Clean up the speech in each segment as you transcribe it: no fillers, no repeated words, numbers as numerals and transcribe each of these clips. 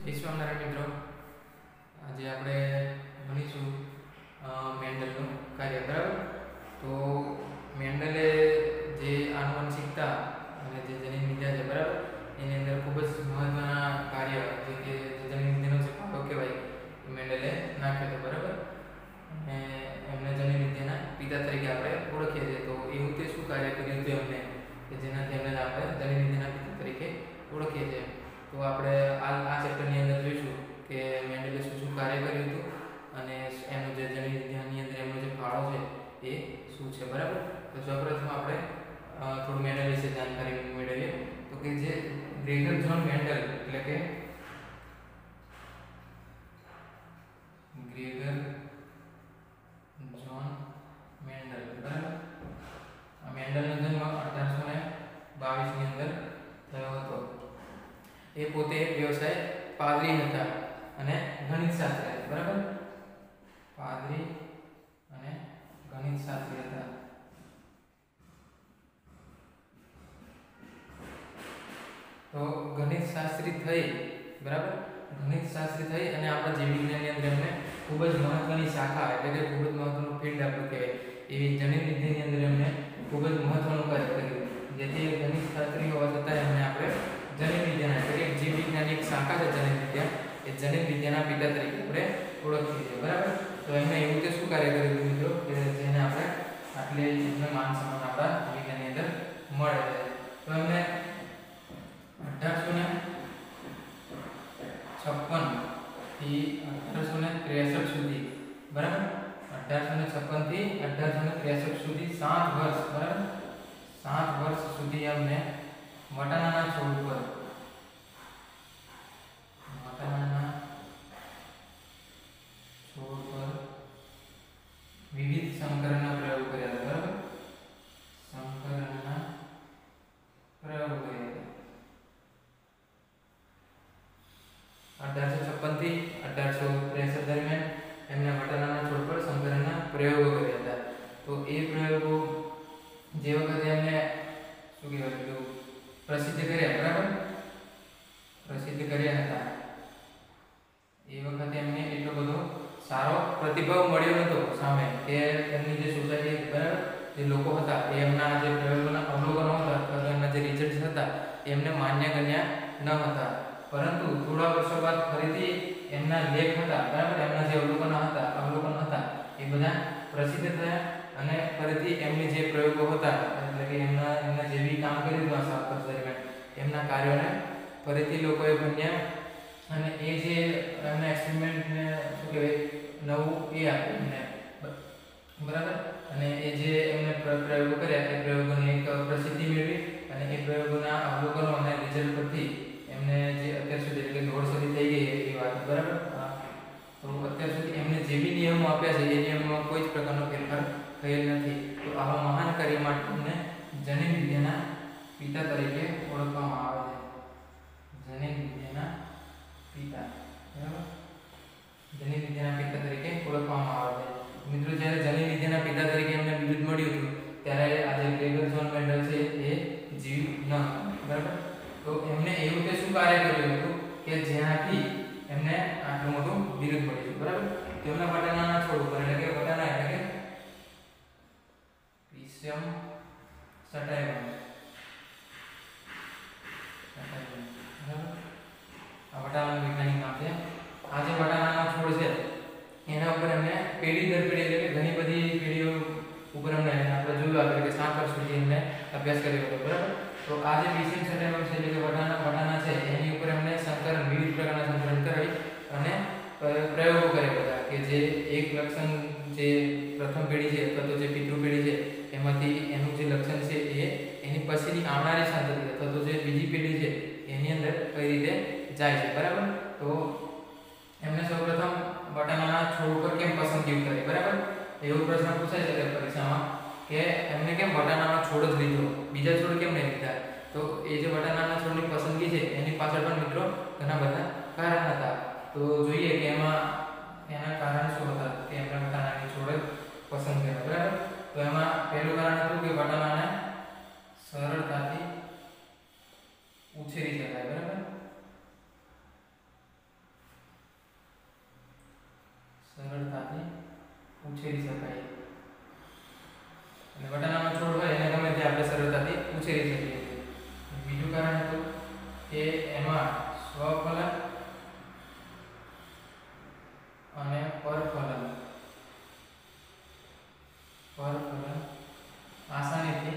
જય સ્વામિનારાયણ મિત્રો, આજે આપણે ભણીશું મેન્ડલનું કાર્ય. બરાબર. તો મેન્ડલે જે આનુવંશિકતા અને જે જનીનવિદ્યા છે, બરાબર, એની અંદર ખૂબ જ મહત્વના કાર્ય જે કે જનીનવિદ્યાનો જે પાયો કહેવાય એ મેન્ડલે નાખ્યો હતો. બરાબર. અને એમને જનીનવિદ્યાના પિતા તરીકે આપણે ઓળખીએ છીએ. તો એવું તે શું કાર્ય કર્યું હતું એમને કે જેનાથી એમને આપણે જનીનવિદ્યાના પિતા તરીકે ઓળખીએ છીએ. તો આપણે આ ચેપ્ટરની અંદર જોઈશું કે મેન્ડલે શું શું કાર્ય કર્યું હતું અને એનું જે જનીનવિદ્યાની અંદર એમનો જે ફાળો છે એ શું છે. બરાબર. તો સૌપ્રથમ આપણે થોડું મેન્ડલ વિશે જાણકારી મેળવીએ. તો કે જે ગ્રેગર જ્હોન મેન્ડલ એટલે કે ગ્રેગર જ્હોન મેન્ડલ, બરાબર, આ મેન્ડલનો જન્મ 1822 ની અંદર થયો હતો. એ પોતે વ્યવસાય પાદરી હતા અને ગણિતશાસ્ત્રી હતા. બરાબર. પાદરી અને ગણિતશાસ્ત્રી હતા. તો ગણિતશાસ્ત્રી થઈ, બરાબર, ગણિતશાસ્ત્રી થઈ અને આપણા જીવ વિજ્ઞાનની અંદર એમને ખૂબ જ મહત્વની શાખા એટલે કે ખૂબ જ મહત્વનું ફિલ્ડ આપણું કહેવાય એવી જનીનવિદ્યાની અંદર એમને ખૂબ જ મહત્વનું કાર્ય કર્યું. જેથી ગણિતશાસ્ત્રી હોવા છતાં એમને આપણે જનીનવિદ્યાના એટલે કે જીવ વિજ્ઞાનની એક શાખા છે જનીનવિદ્યા, એ જનીનવિદ્યાના પિતા તરીકે આપણે ઓળખીએ છીએ. બરાબર. તો એમને એવું તે શું કાર્ય કર્યું મિત્રો કે જેને આપણે આટલે માન સન્માન આપણા વિજ્ઞાનની અંદર મળે છે. તો એમને 1856 થી 1863 સુધી, બરાબર, 1856 થી 1863 સુધી 7 વર્ષ, બરાબર, 7 વર્ષ સુધી એમને વટાણાના છોડ પર વિવિધ સંકરણના પ્રયોગ કર્યા હતા. બરાબર. સંકરણના પ્રયોગ કર્યા હતા. 1856 થી 1863 દરમિયાન એમને વટાણાના છોડ પર સંકરણના પ્રયોગો કર્યા હતા. તો એ પ્રયોગો જે વખતે એમને શું કહેવાય પ્રસિદ્ધ કર્યા, બરાબર, પ્રસિદ્ધ કર્યા હતા, એ વખતે એમને એટલો બધો સારો પ્રતિભાવ મળ્યો નતો સામે કે એમની જે સોસાયટી, બરાબર, જે લોકો હતા એ એમના જે પ્રયોગોના અવલોકનો હતા અથવા એમના જે રિઝલ્ટ હતા એમને માન્ય ગણ્યા ન હતા. પરંતુ થોડા વર્ષો બાદ ફરીથી એમના લેખ હતા, બરાબર, એમના જે અવલોકનો હતા એ બધા પ્રસિદ્ધ થયા અને ફરીથી એમની જે પ્રયોગો હતા એટલે કે એમના જે બી કામ કર્યું હતું આ 7 વર્ષ દરમિયાન એમના કાર્યોને ફરીથી લોકોએ ભણ્યા અને એ જે એમના એક્સપેરિમેન્ટને શું કહેવાય નવું એ આપ્યું એમને, બરાબર, અને એ જે એમને પ્રયોગો કર્યા એ પ્રયોગોની એક પ્રસિદ્ધિ મેળવી અને એ પ્રયોગોના અવલોકનો અને રિઝલ્ટ પરથી એમને જે અત્યાર સુધી એટલે 150 સદી થઈ ગઈ એ વાત, બરાબર. તો અત્યાર સુધી એમને જે બી નિયમો આપ્યા છે એ નિયમોમાં કોઈ જ પ્રકારનો ફેરફાર થયેલ નથી. તો આવા મહાન કાર્ય માટે એમને જનીનવિદ્યાના પિતા તરીકે ઓળખવામાં આવે છે. જનીનવિદ્યાના પિતા, બરાબર, જનીનવિદ્યાના પિતા તરીકે ઓળખવામાં આવે છે. મિત્રો, જ્યારે જનીનવિદ્યાના પિતા તરીકે એમને બિરુદ મળ્યું હતું ત્યારે આજે ગ્રેગર જ્હોન મેન્ડલ છે એ જીવ ન હતા. બરાબર. તો એમને એવું તે શું કાર્ય કર્યું હતું કે જેનાથી એમને આટલું મોટું બિરુદ મળ્યું છે. બરાબર. તેમના વટાણાના છોડ ઉપર એટલે કે વટાણા એટલે કે Pisum sativum, આ વટાણાનું વૈજ્ઞાનિક નામ છે. આ જે વટાણાના છોડ છે એના ઉપર એમને પેઢી દર પેઢી એટલે કે ઘણી બધી પેઢીઓ ઉપર એમને આપણે જોયું આગળ કે 7 વર્ષ સુધી એમને અભ્યાસ કર્યો હતો. બરાબર. તો આ જે Pisum sativum છે એટલે કે વટાણા છે એની ઉપર એમને સંકરણ વિવિધ પ્રકારના સંકરણ કરાવી અને પ્રયોગો કર્યા હતા કે જે એક લક્ષણ જે પ્રથમ પેઢી છે અથવા તો જે પિતૃ પેઢી છે એમાંથી એનું જે લક્ષણ છે એ એની પછીની આવનારી સંતતિ અથવા તો જે બીજી પેઢી છે એની અંદર કઈ રીતે જાય છે. બરાબર. તો એમને સૌપ્રથમ વટાણાના છોડ ઉપર કેમ પસંદગી કરી, બરાબર, એવો પ્રશ્ન પૂછાય છે પરીક્ષામાં કે એમને કેમ વટાણાનો છોડ જ લીધો, બીજા છોડ કેમ નહીં લીધા. તો એ જે વટાણાના છોડની પસંદગી છે એની પાછળ પણ મિત્રો ઘણા બધા કારણ હતા. તો જોઈએ કે એના કારણ શું હતા કે એમણે વટાણાની છોડ પસંદ કર્યા. બરાબર. તો એમાં પહેલું કારણ હતું કે વટાણાને સરળતાથી ઉછેરી શકાય. બરાબર. એમાં સ્વફલન અને પરફલન આસાનીથી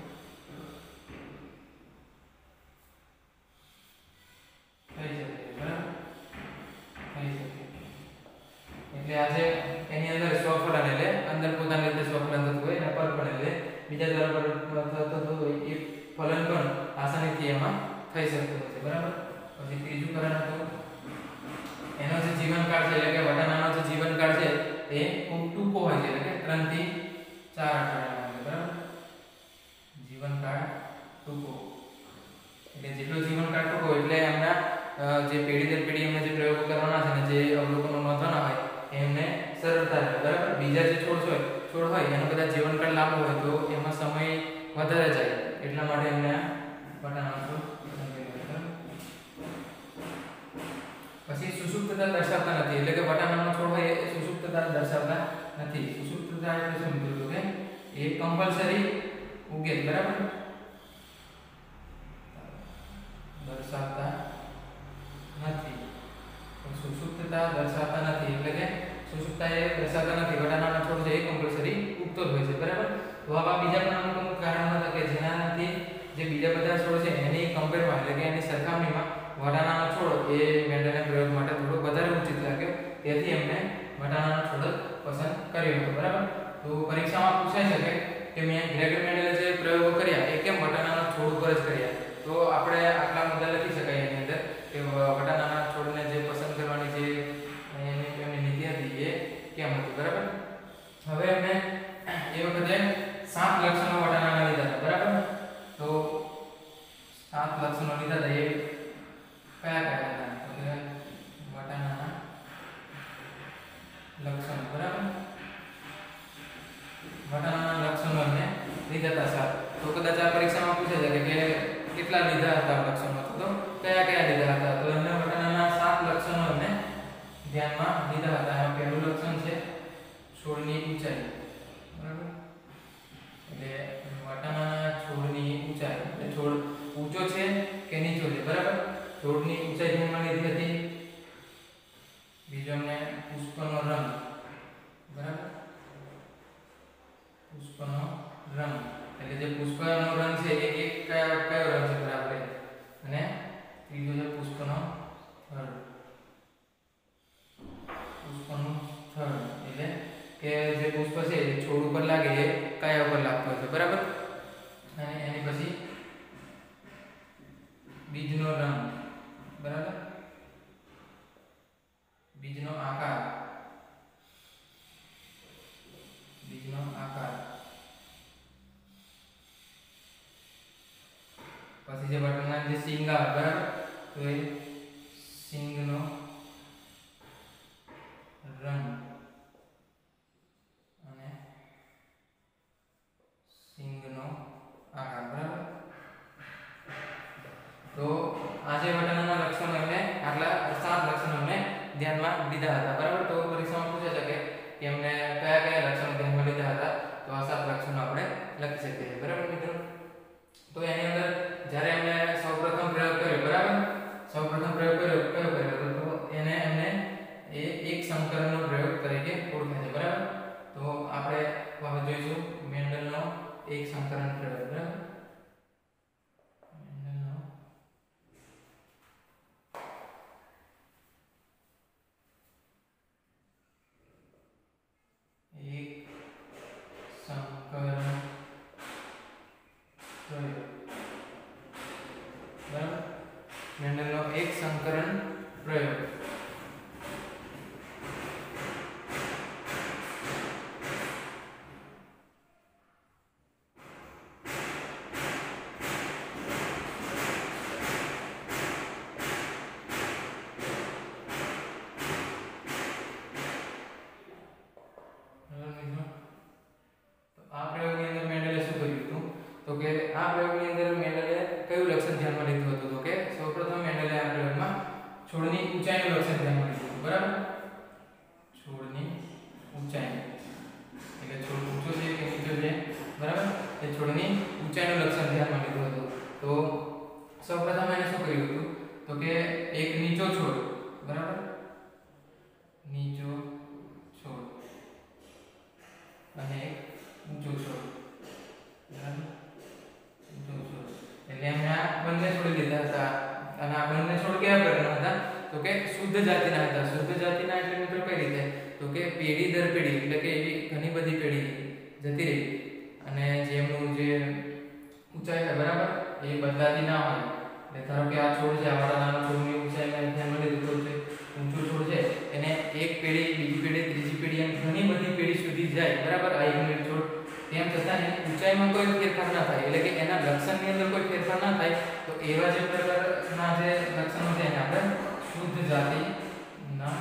થઈ શકે, બરાબર? થઈ શકે એટલે આજે એની અંદર સ્વફલન એટલે અંદર પોતાની રીતે સ્વફલન થતું હોય અને પરફલન એટલે બીજા દ્વારા થતું હોય એ ફલન પણ આસાનીથી એમાં થઈ શકતું હોય છે, બરાબર? પછી ત્રીજું કારણ હતું એનો જે જીવનકાળ છે એટલે કે વટાણાનો જે જીવનકાળ છે એ ખૂબ ટૂંકો હોય છે એટલે કે 3 થી 4 અઠવાડિયાનો હોય, બરાબર? જીવનકાળ ટૂંકો એટલે જેટલો જીવનકાળ ટૂંકો એટલે એમના જે પેઢી દર પેઢી એમને જે પ્રયોગો કરવાના છે ને જે અવલોકનો નોંધવાના હોય એમને સરળતા રહે, બરાબર? બીજા જે છોડ હોય એનો કદાચ જીવનકાળ લાંબો હોય તો એમાં સમય વધારે જાય એટલા માટે એમને વટાણાનો છોડ પસંદ કર્યો, બરાબર? પછી સુસુપ્તતા દર્શાવતા નથી એટલે કે વટાણાનો છોડ હોય એ સુસુપ્તતા દર્શાવતા નથી. સુસુપ્તતા એટલે શું મિત્રો કે એ કમ્પલસરી ઉગે, બરાબર? દર્શાવતા નથી. સુસુપ્તતા દર્શાવતા નથી એટલે કે સુસુપ્તતા એ દર્શાવતા નથી. વટાણાનો છોડ છે એ કમ્પલસરી ઉગતો જ હોય છે, બરાબર? તો આવા બીજા પણ અમુક કારણો હતા કે જેનાથી જે બીજા બધા છોડ છે એની કમ્પેરમાં એટલે કે એની સરખામણીમાં વટાણાનો છોડ એ મેન્ડલના પ્રયોગ માટે થોડો વધારે ઉચિત લાગ્યો, તેથી એમને વટાણાનો છોડ પસંદ કર્યો હતો, બરાબર? તો પરીક્ષામાં પૂછાઈ શકે કે મેં ગ્રેગર મેન્ડલે જે પ્રયોગો કર્યા એ કેમ વટાણાના છોડ ઉપર જ કર્યા? તો આપણે આટલા મુદ્દા લખી શકાય એની અંદર કે વટાણાના છોડને જે પસંદ કરવાની જે એમની નીતિ હતી એ કેમ હતી, બરાબર? હવે એમને એ વખતે 7 લક્ષણો વટાણાના લીધા હતા, બરાબર? તો 7 લક્ષણો લીધા હતા એ કયા હતા? તો કે વટાણાના લક્ષણો, બરાબર? વટાણાના લક્ષણો એમને લીધા હતા 7. તો કદાચ આ પરીક્ષામાં પૂછાય છે કે કેટલા લીધા હતા લક્ષણો, તો કયા કયા લીધા હતા? તો એમને વટાણાના 7 લક્ષણો એમને ધ્યાનમાં લીધા હતા. એમાં પહેલું લક્ષણ છે છોડની ઊંચાઈ, બરાબર? એટલે વટાણાના છોડની ઊંચાઈ એટલે છોડ ઊંચો છે કે નીચો છે, બરાબર? છોડની ઊંચાઈ ધ્યાનમાં લીધી હતી. બીજો એમને પુષ્પનો રંગ, બરાબર? પુષ્પનો રંગ એટલે જે પુષ્પનો રંગ છે એ કયો રંગ છે, બરાબર? અને ત્રીજો છે પુષ્પનો થડ. પુષ્પનું થડ એટલે કે જે પુષ્પ છે એ છોડ ઉપર લાગે એ કયા ઉપર લાગતો છે, બરાબર? અને એની પછી બીજનો રંગ, બરાબર? બીજનો આકાર, બીજનો આકાર. પછી જે વટાણાના જે સિંગ આવે, બરાબર? તો એ સિંગનો રંગ અને સિંગનો આકાર, બરાબર? તો આજે વટાણાના લક્ષણો એમને આટલા 7 લક્ષણો એમને ધ્યાનમાં લીધા હતા, બરાબર? તો પરીક્ષામાં પૂછે છે કે એમને કયા કયા લક્ષણો ધ્યાનમાં લીધા હતા? તો આ 7 લક્ષણો આપણે લખી શકીએ છીએ, બરાબર મિત્રો? તો એની અંદર જ્યારે એમને સૌપ્રથમ પ્રયોગ કર્યો, બરાબર? સૌપ્રથમ પ્રયોગ કયો કર્યો તો એને એમને એ એક સંકરણનો પ્રયોગ તરીકે ઓળખાય છે, બરાબર? તો આપણે હવે જોઈશું મેન્ડલનો એક સંકરણ પ્રયોગ, બરાબર? મેન્ડલનો એક સંકરણ પ્રયોગ, બરાબર? મેન્ડલનો એક સંકરણ પ્રયોગ. આ પ્રયોગની અંદર મેન્ડલે શું કર્યું હતું? તો કે આ પ્રયોગની અંદર મેન્ડલે કયું લક્ષણ ધ્યાનમાં લીધું હતું? તો કે સૌપ્રથમ મેન્ડલે આ પ્રયોગમાં છોડની ઊંચાઈનું લક્ષણ ધ્યાનમાં લીધું હતું, બરાબર? છોડની ઊંચાઈ એટલે છોડ ઊંચો છે કે નીચો છે, બરાબર? એ છોડની ઊંચાઈનું લક્ષણ ધ્યાનમાં લીધું હતું. તો સૌપ્રથમ એને શું કર્યું હતું? તો કેવા પ્રકારના હતા તો કે શુદ્ધ જાતિના હતા. શુદ્ધ જાતિના એટલે મિત્રો કઈ રીતે તો કે પેઢી દર પેઢી એટલે કે એવી ઘણી બધી પેઢી જતી રહી અને જેમનું જે ઊંચાઈ છે બરાબર એ બદલાતી ના હોય. એટલે ધારો કે આ છોડ છે આ નાનો છોડની ઊંચાઈ મેં ધ્યાનમાં લીધું છે ઊંચો છોડ છે એને એક પેઢી બીજી પેઢી ત્રીજી પેઢી એમ ઘણી બધી પેઢી સુધી જાય બરાબર. આ એક છોડ તેમ છતાં ઊંચાઈમાં કોઈ ફેરફાર ના થાય એટલે કે એના લક્ષણની અંદર કોઈ ફેરફાર ના થાય તો એવા જે પ્રકારના જે લક્ષણો છે એને આપણે શુદ્ધ જાતિના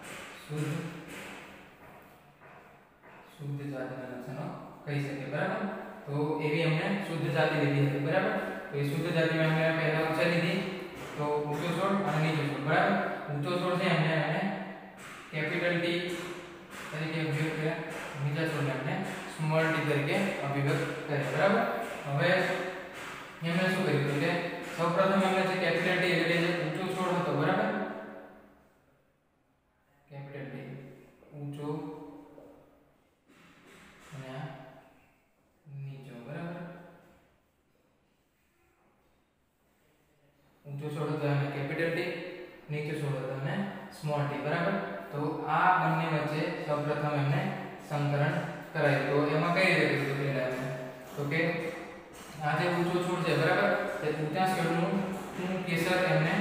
લક્ષણો કહી શકીએ બરાબર. તો એવી અમને શુદ્ધ જાતિ લીધી હતી બરાબર. તો એ શુદ્ધ જાતિમાં અમે પહેલા ઊંચાઈ લીધી તો ઊંચો છોડ અને નીચો છોડ બરાબર. ઊંચો છોડ છે એમને કેપિટલ ટી તરીકે અભિવ્યક્ત કર્યા, નીચા છોડને આપણે સ્મોલ ટી તરીકે અભિવ્યક્ત કર્યા બરાબર. હવે એમને શું કર્યું તો કે સૌપ્રથમ એમને જે કેપિટલ ટી એટલે જે ઊંચો છોડ હતો બરાબર કેપિટલ ટી ઊંચો અને નીચો બરાબર. ઊંચો છોડ હતો અને કેપિટલ ટી, નીચો છોડ હતો અને સ્મોલ ટી બરાબર. તો આ બંને વચ્ચે સૌપ્રથમ એમને સંકરણ કરાયું. તો એમાં કઈ રીતે કર્યું પહેલા એમને તો કે આ જે ઊંચો છોડ છે બરાબર તે ઊંચા છોડનું કેસર એમને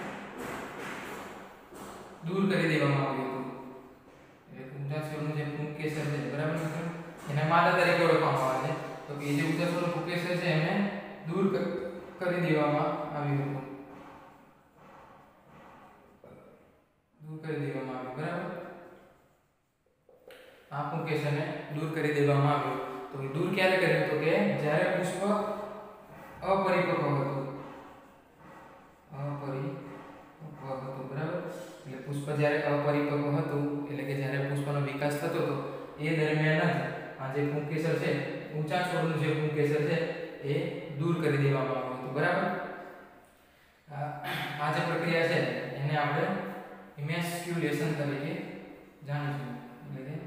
દૂર કરી દેવામાં આવ્યું હતું. એટલે ઊંચા છોડનું જે કેસર છે બરાબર મિત્રો એને માદા તરીકે ઓળખવામાં આવે છે. તો કે જે ઊંચા છોડનું કેસર છે એમને દૂર કરી દેવામાં આવ્યું હતું. દૂર કરી દેવામાં આવ્યું બરાબર. આ પુંકેસરને દૂર કરી દેવામાં આવ્યું. તો એ દૂર ક્યારે કર્યું તો કે જ્યારે પુષ્પ અપરિપક્વ હતું બરાબર. એટલે પુષ્પ જ્યારે અપરિપક્વ હતું એટલે કે જ્યારે પુષ્પનો વિકાસ થતો હતો એ દરમિયાન જ આ જે પુંકેસર છે ઊંચા છોડનું જે પુંકેસર છે એ દૂર કરી દેવામાં આવ્યું હતું બરાબર. આ જે પ્રક્રિયા છે એને આપણે ઇમેસ્ક્યુલેશન તરીકે જાણીશું. એટલે કે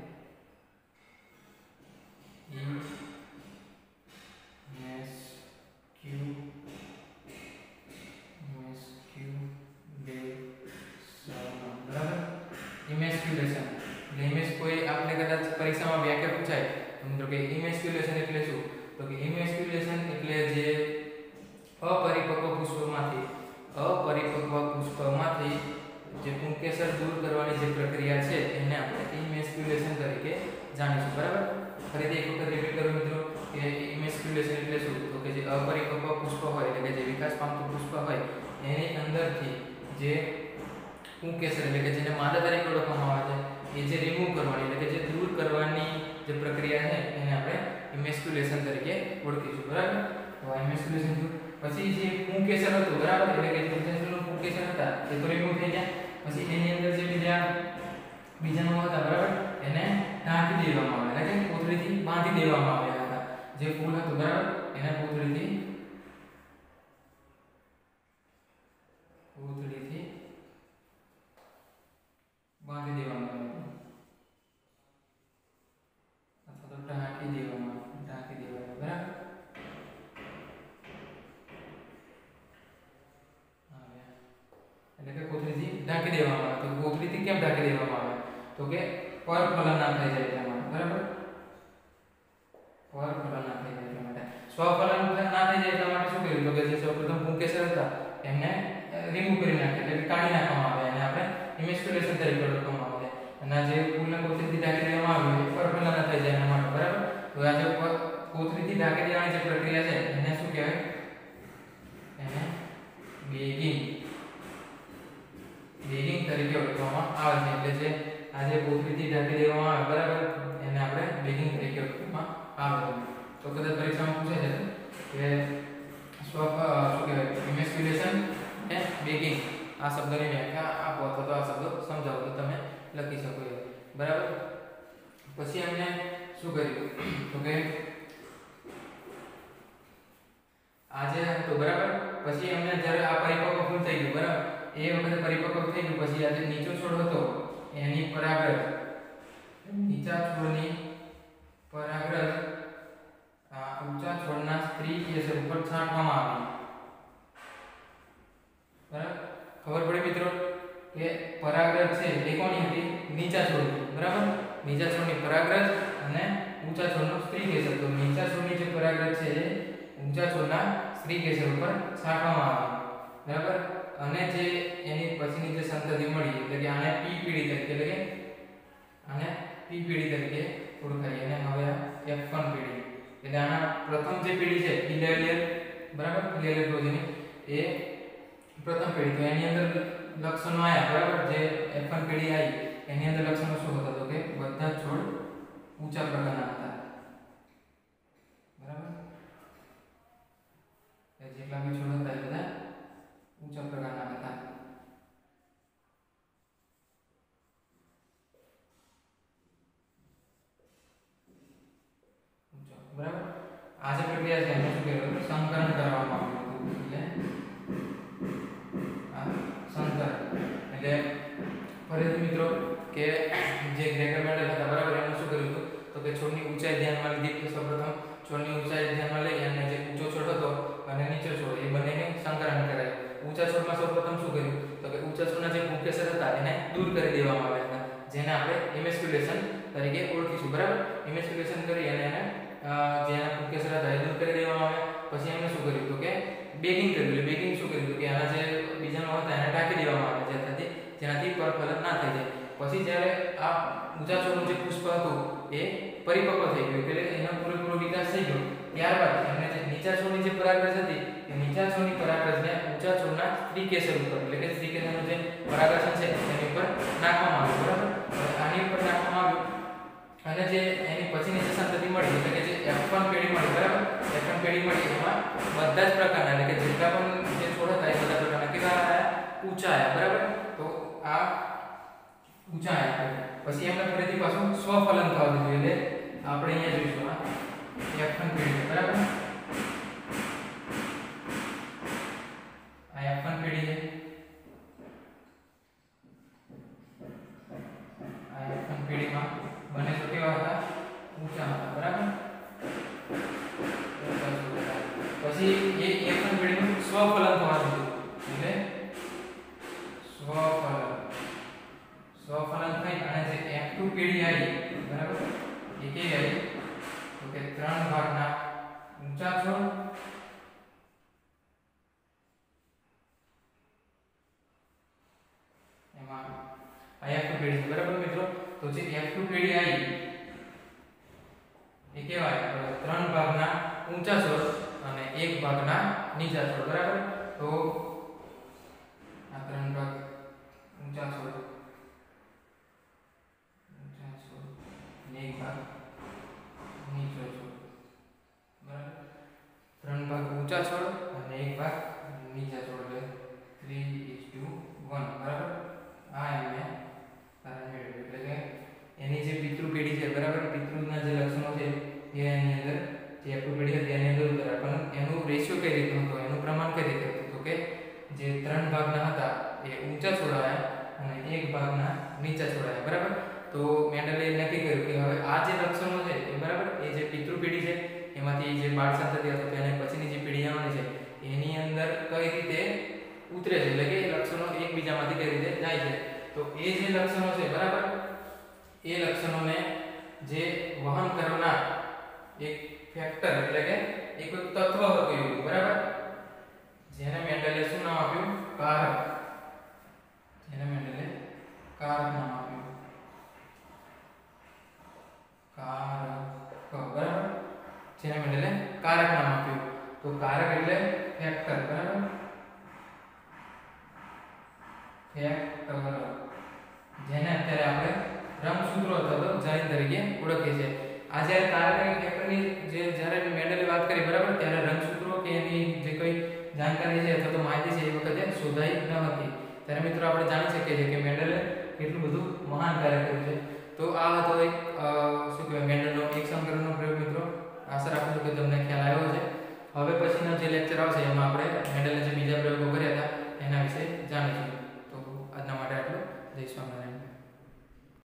ઇમેસ્ક્યુલેશન એટલે ઇમેજ કોઈ આપણે કદાચ પરીક્ષામાં વ્યાખ્યા પૂછાય તો મિત્રો કે ઇમેસ્ક્યુલેશન એટલે શું તો કે ઇમેસ્ક્યુલેશન એટલે જે અપરિપક્વ પુષ્પમાંથી જે પુંકેસર દૂર કરવાની જે પ્રક્રિયા છે એને આપણે ઇમેસ્ક્યુલેશન તરીકે જાણીશું બરાબર. ફરીથી એક વખત રિપીટ કરું મિત્રો કે ઇમેસ્ક્યુલેશન એટલે શું તો કે જે અપરિપક્વ પુષ્પ હોય એટલે કે જે વિકાસ પામતું પુષ્પ હોય એની અંદરથી જે પુંકેસર એટલે કે જેને માદા તરીકે ઓળખવામાં આવે છે એ જે રિમૂવ કરવાની એટલે કે જે દૂર કરવાની જે પ્રક્રિયા છે એને આપણે ઇમેસ્ક્યુલેશન તરીકે ઓળખીશું બરાબર. તો આ ઇમેસ્ક્યુલેશન પછી જે પુંકેસર હતું બરાબર એટલે કે પુંકેસરનું પુંકેસર હતા એ તો રિમૂવ થઈ ગયા. પછી એની અંદર જે બીજાનો હતા બરાબર એને ઢાંકી દેવામાં આવે એટલે કે કોથળીથી બાંધી દેવામાં આવ્યા હતા. જે ફૂલ હતું બરાબર એને કોથળીથી બાંધી દેવામાં આવ્યું અથવા તો ઢાંકી દેવામાં બરાબર. એટલે કે કોથળીથી ઢાંકી દેવામાં આવે. તો કોથળીથી કેમ ઢાંકી દેવામાં આવે તો કે પરફલન ના થઈ જાય એટલા માટે બરાબર. પરફલન ના થઈ જાય એટલા માટે. સ્વફલન ના થઈ જાય એટલા માટે શું કર્યું તો કે જે સૌપ્રથમ પુંકેસર હતા એમને રિમૂવ કરી નાખ્યા એટલે કે કાઢી નાખવામાં આવે અને આપણે ઇમેસ્ક્યુલેશન તરીકે ઓળખવામાં આવે. અને જે ફૂલને કોથળીથી ઢાંકી દેવામાં આવ્યું એ પરફલન ના થઈ જાય એના માટે બરાબર. તો આ જે કોથળીથી ઢાંકી દેવાની જે પ્રક્રિયા છે એને શું કહેવાય એને બેગિંગ તરીકે ઓળખવામાં આવે છે. એટલે જે આ જે કોથળીથી ઢાંકી દેવામાં આવે બરાબર એને આપણે બેગિંગ તરીકે ઓળખવામાં આવે છે. તો કદાચ પરીક્ષામાં પૂછે છે કે શું કહેવાય ઇમેસ્ક્યુલેશન અને બેગિંગ આ શબ્દની વ્યાખ્યા આપો અથવા તો આ શબ્દો સમજાવો તો તમે લખી શકો બરાબર. પછી એમને શું કર્યું તો કે આજે તો બરાબર પછી એમને જ્યારે આ પરિપક્વ ફૂલ થઈ ગયું બરાબર એ વખતે પરિપક્વ થઈ ગયું પછી આજે નીચો છોડ હતો એની પરાગરજ નીચા છોડની પરાગરજ આ ઊંચા છોડના સ્ત્રી કેસર ઉપર છાંટવામાં આવી બરાબર. ખબર પડી મિત્રો કે પરાગરજ છે એ કોની હતી? નીચા છોડની, બરાબર? નીચા છોડની પરાગરજ અને ઊંચા છોડનું સ્ત્રીકેસર. તો નીચા છોડની જે પરાગરજ છે એ ઊંચા છોડના સ્ત્રીકેસર ઉપર છાંટવામાં આવે, બરાબર? અને જે એની પછીની જે સંતતિ મળી એટલે કે આને પી પીડી તરીકે, એટલે કે આને પી પીડી તરીકે ઓળખાય. અને હવે આ F1 પીડી, એટલે આના પ્રથમ જે પીડી છે ફિલારિયર, બરાબર? ફિલારિયર પ્રોજેની એ પ્રથમ પેઢી. તો એની અંદર લક્ષણો આયા, બરાબર? જે F1 પેઢી આવી એની અંદર લક્ષણો શું હતા? તો કે બધા જ છોડ ઊંચા પ્રકારના હતા, બરાબર? એ જેટલા બી છોડ હતા એ બધા ઊંચા પ્રકારના હતા. બરાબર? આ જે પ્રક્રિયા છે એને શું કહેવાય? સંકરણ કરવામાં આવ્યું હતું. એટલે આ સંકરણ એટલે ફરીથી મિત્રો કે જે ગ્રેગર મેન્ડલ હતા, બરાબર? એમણે શું કર્યું હતું? તો કે છોડની ઊંચાઈ ધ્યાનમાં લીધી. કે સૌપ્રથમ છોડની ઊંચાઈ ધ્યાનમાં લઈ અને જે ઊંચો છોડ હતો અને નીચો છોડ એ બંનેને સંકરણ કરાયું. ઊંચા છોડમાં સૌપ્રથમ શું કર્યું? તો કે ઊંચા છોડના જે પુંકેસર હતા એને દૂર કરી દેવામાં આવ્યા હતા, જેને આપણે ઇમેસ્ક્યુલેશન તરીકે ઓળખીશું, બરાબર? ઇમેસ્ક્યુલેશન કરી અને એને જેના પુંકેસર હતા એ દૂર કરી દેવામાં આવ્યા. પછી એમણે શું કર્યું? તો કે બેકિંગ કર્યું. એટલે બેકિંગ શું કર્યું? કે આના જે બીજાણુ હતા એને ઢાંકી દેવામાં આવ્યા જેનાથી પરફલન ના થઈ જાય. પછી જ્યારે આ ઊંચા છોડનું જે પુષ્પ હતું એ પરિપક્વ થઈ ગયું, એટલે એનો પૂરેપૂરો વિકાસ થઈ ગયો. ત્યારબાદ એમને જે નીચા છોડની જે પરાગરજ હતી એ નીચા છોડની પરાગરજને ઊંચા છોડના સ્ત્રીકેસર ઉપર, એટલે કે સ્ત્રીકેસરનું જે પરાગરજ છે એની ઉપર નાખવામાં આવ્યું, બરાબર? આની ઉપર નાખવામાં આવ્યું અને જે એની પછીની જે સંતતિ મળી એટલે કે જે F1 પેઢી મળી, બરાબર? F1 પેઢી મળી એમાં બધા જ પ્રકારના, એટલે કે જેટલા પણ જે છોડ હતા એ બધા પ્રકારના કેવા આવ્યા? ઊંચા આવ્યા, બરાબર? તો આ ઊંચા આવ્યા. પછી એમને ફરીથી પાછું સ્વફલન થવા દીધું. એટલે આપણે અહીંયા જોઈશું આ F1 પેઢી, બરાબર? આ F1 પેઢી છે. આ F1 પેઢીમાં બંને તો કેવા હતા? ઊંચા હતા, બરાબર? પછી એ F1 પેઢીનું સ્વફલન થવા દીધું. એટલે સ્વફલન થઈ અને જે F2 પેઢી આવી, બરાબર? એ કેવી આવી? તો કે 3 ભાગના ઊંચા છોડ એમાં આ F2 પેઢી, બરાબર મિત્રો? તો જે F2 પેઢી આવી એ કેવાય? 3 ભાગના ઊંચા છોડ અને 1 ભાગના નીચા છોડ, બરાબર? તો આ 3 ભાગ ઊંચા છોડ અને 1 ભાગ નીચો છોડ, બરાબર? 3 ભાગ ઊંચા છોડ અને 1 ભાગ નીચા છોડ, એટલે 3:1, બરાબર? આ એમને તારણ મેળવ્યું. એટલે કે એની જે પિતૃ પેઢી છે, બરાબર? પિતૃના જે લક્ષણો છે એ એની અંદર જે F2 પેઢી હતી એની અંદર ઉતર્યા. પણ એનું રેશિયો કઈ રીતનું હતું? એનું પ્રમાણ કઈ રીતે હતું? તો કે જે 3 ભાગના હતા એ ઊંચા છોડાયા અને 1 ભાગના નીચા છોડાયા, બરાબર? તો મેન્ડલે નક્કી કર્યું કે હવે આ જે લક્ષણો છે એ, બરાબર, એ જે પિતૃ પેઢી છે એમાંથી જે બાળ સંતતિ હતો તેને પછીની જે પેઢી આવવાની છે એની અંદર કઈ રીતે ઉતરે છે, એટલે કે લક્ષણો એકબીજામાંથી કઈ રીતે જાય છે. તો એ જે લક્ષણો છે, બરાબર, એ લક્ષણોને જે વહન કરનાર એક ફેક્ટર, એટલે કે એક તત્વ હતું એવું, બરાબર? જેને મેન્ડલે શું નામ આપ્યું? કારક. જેને મેન્ડલે કારક નામ આપ્યું. કારક, બરાબર? જેને મેન્ડલે કારક નામ આપ્યું. તો કારક એટલે ફેક્ટર, બરાબર? ફેક્ટર જેને અત્યારે આપણે રંગસૂત્રો અથવા જૈન તરીકે ઓળખીએ છીએ. આ જ્યારે કારક અને ફેક્ટરની જે જ્યારે મેન્ડલે વાત કરી, બરાબર, ત્યારે રંગસૂત્રો કે એની જે કોઈ જાણકારી છે અથવા તો માહિતી છે એ વખતે શોધાઈ ન હતી. ત્યારે મિત્રો આપણે જાણી શકીએ છીએ કે મેન્ડલે કેટલું બધું મહાન કાર્ય કર્યું છે. તો આ હતો એક શું કહેવાય મેન્ડલનો એક સંકરણનો પ્રયોગ મિત્રો. આશા રાખું છું કે તમને ખ્યાલ આવ્યો છે. હવે પછીનો જે લેક્ચર આવશે એમાં આપણે મેન્ડલને જે